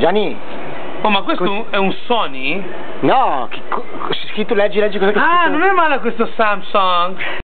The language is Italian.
Gianni. Oh, ma questo è un Sony? No, scritto leggi cosa che Ah, non è male questo Samsung.